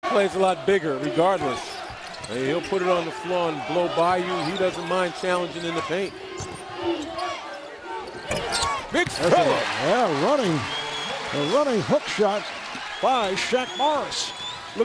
plays a lot bigger regardless. Hey, he'll put it on the floor and blow by you. He doesn't mind challenging in the paint. Big strike. Yeah, a running hook shot by Shaq Morris.